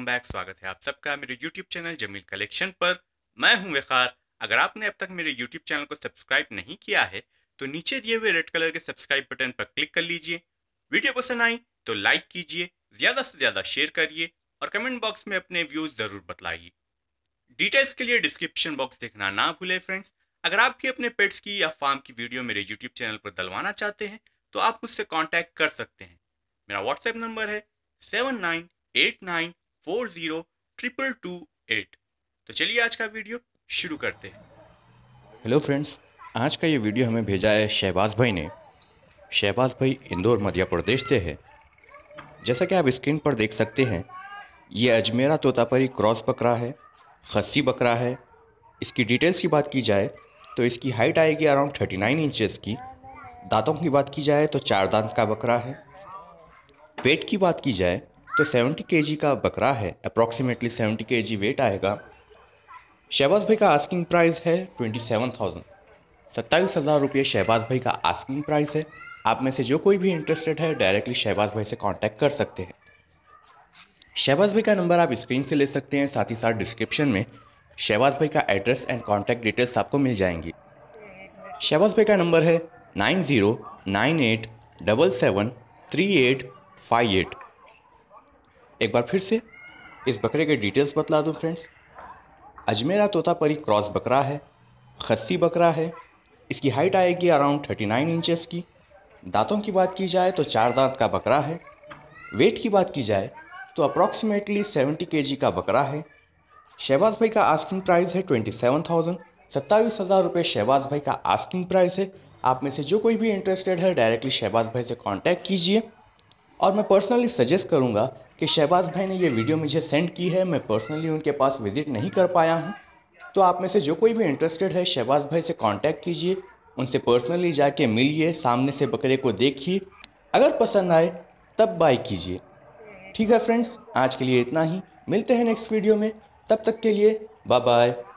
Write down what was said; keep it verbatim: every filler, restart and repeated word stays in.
Back. स्वागत है आप सबका मेरे यूट्यूब चैनल जमील कलेक्शन पर। मैं हूं वकार। अगर आपने अब तक मेरे यूट्यूब चैनल को सब्सक्राइब नहीं किया है तो नीचे दिए हुए रेड कलर के सब्सक्राइब बटन पर क्लिक कर लीजिए। वीडियो पसंद आई तो लाइक कीजिए, ज्यादा से ज्यादा शेयर करिए और कमेंट बॉक्स में अपने व्यूज जरूर बतलाइए। डिटेल्स के लिए डिस्क्रिप्शन बॉक्स देखना ना भूले फ्रेंड्स। अगर आप भी अपने पेट्स की या फार्म की वीडियो मेरे यूट्यूब चैनल पर डलवाना चाहते हैं तो आप मुझसे कांटेक्ट कर सकते हैं। मेरा व्हाट्सएप नंबर है seven nine eight nine four zero triple two eight. तो चलिए आज का वीडियो शुरू करते हैं। हेलो फ्रेंड्स, आज का ये वीडियो हमें भेजा है शहबाज भाई ने। शहबाज भाई इंदौर मध्य प्रदेश से है। जैसा कि आप स्क्रीन पर देख सकते हैं, ये अजमेरा तोतापरी क्रॉस बकरा है, खस्सी बकरा है। इसकी डिटेल्स की बात की जाए तो इसकी हाइट आएगी अराउंड थर्टी नाइन इंचेस की। दांतों की बात की जाए तो चार दांत का बकरा है। वेट की बात की जाए तो सेवेंटी केजी का बकरा है, अप्रॉक्सीमेटली सेवेंटी केजी वेट आएगा। शहबाज भाई का आस्किंग प्राइस है ट्वेंटी सेवन थाउजेंड सत्ताईस हज़ार रुपये शहबाज भाई का आस्किंग प्राइस है। आप में से जो कोई भी इंटरेस्टेड है डायरेक्टली शहबाज भाई से कांटेक्ट कर सकते हैं। शहबाज भाई का नंबर आप स्क्रीन से ले सकते हैं, साथ ही साथ डिस्क्रिप्शन में शहबाज भाई का एड्रेस एंड कांटेक्ट डिटेल्स आपको मिल जाएंगी। शहबाज भाई का नंबर है nine zero nine eight double seven three eight five eight. एक बार फिर से इस बकरे के डिटेल्स बतला दूं फ्रेंड्स। अजमेरा तोतापरी क्रॉस बकरा है, खस्सी बकरा है। इसकी हाइट आएगी अराउंड थर्टी नाइन इंचेस की। दांतों की बात की जाए तो चार दांत का बकरा है। वेट की बात की जाए तो अप्रॉक्सीमेटली सेवेंटी केजी का बकरा है। शहबाज भाई का आस्किंग प्राइस है ट्वेंटी सेवन थाउजेंड सत्ताईस हज़ार रुपये शहबाज भाई का आस्किंग प्राइस है। आप में से जो कोई भी इंटरेस्टेड है डायरेक्टली शहबाज भाई से कांटेक्ट कीजिए। और मैं पर्सनली सजेस्ट करूंगा कि शहबाज भाई ने ये वीडियो मुझे सेंड की है, मैं पर्सनली उनके पास विजिट नहीं कर पाया हूँ। तो आप में से जो कोई भी इंटरेस्टेड है शहबाज भाई से कांटेक्ट कीजिए, उनसे पर्सनली जाके मिलिए, सामने से बकरे को देखिए। अगर पसंद आए तब बाय कीजिए। ठीक है फ्रेंड्स, आज के लिए इतना ही। मिलते हैं नेक्स्ट वीडियो में, तब तक के लिए बाय बाय।